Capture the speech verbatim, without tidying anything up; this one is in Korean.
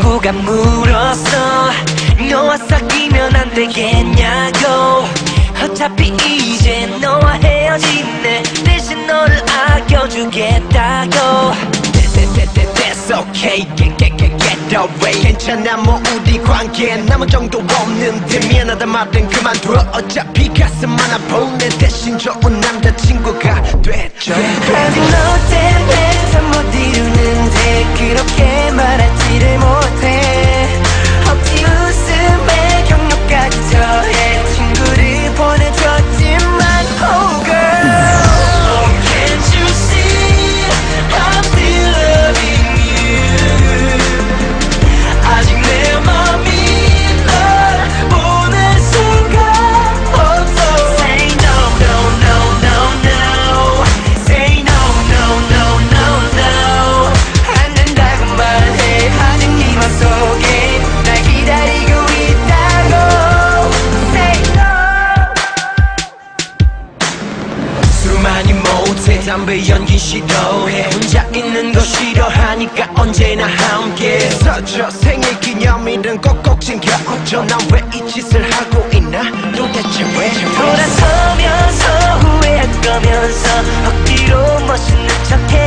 친구가 물었어. 너와 사귀면 안 되겠냐고. 어차피 이제 너와 헤어지네. 대신 너를 아껴주겠다고. That's okay, get, get, get, get away. 괜찮아 뭐 우리 관계 남은 정도 없는데 미안하다 말은 그만둬. 어차피 가슴 하나 보내. 대신 좋은 남자친구가 됐죠. 아직 너 때문에 참 못 이루는데 그렇게 말하지를 못해. 억지 웃음에 격려까지 더해 친구를 보내줬지만 oh girl, can't you see I'm still loving you. 아직 내 맘이 널 보낼 수가 없어. Say no no no no no. Say no no no no no. 안 된다고 말해. 아직 네 맘속에 날 기다리고 있다고. Say no. 술 많이 못해. 담배 연기 싫어해. 혼자 있는 거 싫어하니까 언제나 함께 서줘 생일 기념일은 꼭꼭 챙겨줘. 난 왜 이 짓을 하고 있나 도대체 왜. 돌아서면서 후회할 거면서 억지로 멋있는 척해.